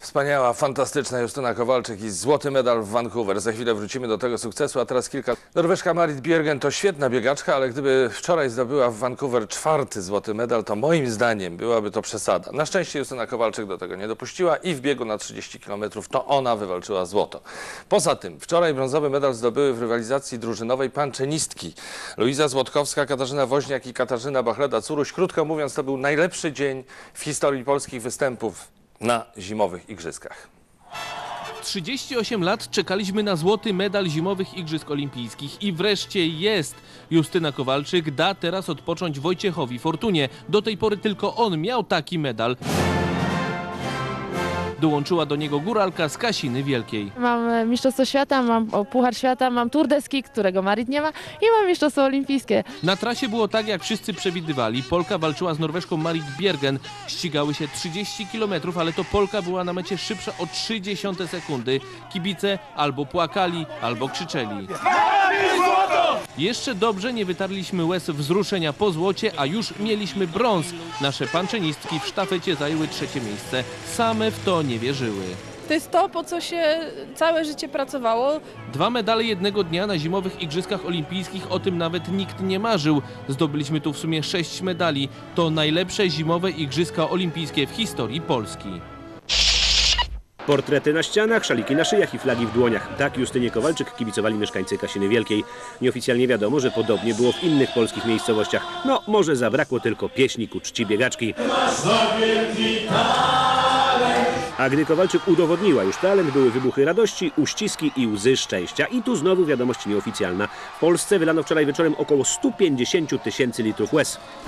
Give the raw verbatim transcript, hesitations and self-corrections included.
Wspaniała, fantastyczna Justyna Kowalczyk i złoty medal w Vancouver. Za chwilę wrócimy do tego sukcesu, a teraz kilka. Norweszka Marit Bjergen to świetna biegaczka, ale gdyby wczoraj zdobyła w Vancouver czwarty złoty medal, to moim zdaniem byłaby to przesada. Na szczęście Justyna Kowalczyk do tego nie dopuściła i w biegu na trzydzieści kilometrów to ona wywalczyła złoto. Poza tym wczoraj brązowy medal zdobyły w rywalizacji drużynowej panczenistki Luiza Złotkowska, Katarzyna Woźniak i Katarzyna Bachleda-Curuś. Krótko mówiąc, to był najlepszy dzień w historii polskich występów na zimowych igrzyskach. trzydzieści osiem lat czekaliśmy na złoty medal zimowych Igrzysk Olimpijskich i wreszcie jest. Justyna Kowalczyk da teraz odpocząć Wojciechowi Fortunie. Do tej pory tylko on miał taki medal. Dołączyła do niego góralka z Kasiny Wielkiej. Mam Mistrzostwo Świata, mam Puchar Świata, mam Tour de Ski, którego Marit nie ma, i mam Mistrzostwo Olimpijskie. Na trasie było tak, jak wszyscy przewidywali. Polka walczyła z Norweszką Marit Bjergen. Ścigały się trzydzieści kilometrów, ale to Polka była na mecie szybsza o trzy dziesiąte sekundy. Kibice albo płakali, albo krzyczeli. Jeszcze dobrze nie wytarliśmy łez wzruszenia po złocie, a już mieliśmy brąz. Nasze panczenistki w sztafecie zajęły trzecie miejsce. Same w to nie wierzyły. To jest to, po co się całe życie pracowało. Dwa medale jednego dnia na zimowych Igrzyskach Olimpijskich, o tym nawet nikt nie marzył. Zdobyliśmy tu w sumie sześć medali. To najlepsze zimowe Igrzyska Olimpijskie w historii Polski. Portrety na ścianach, szaliki na szyjach i flagi w dłoniach. Tak Justynie Kowalczyk kibicowali mieszkańcy Kasiny Wielkiej. Nieoficjalnie wiadomo, że podobnie było w innych polskich miejscowościach. No, może zabrakło tylko pieśni ku czci biegaczki. A gdy Kowalczyk udowodniła już talent, były wybuchy radości, uściski i łzy szczęścia. I tu znowu wiadomość nieoficjalna. W Polsce wylano wczoraj wieczorem około stu pięćdziesięciu tysięcy litrów łez.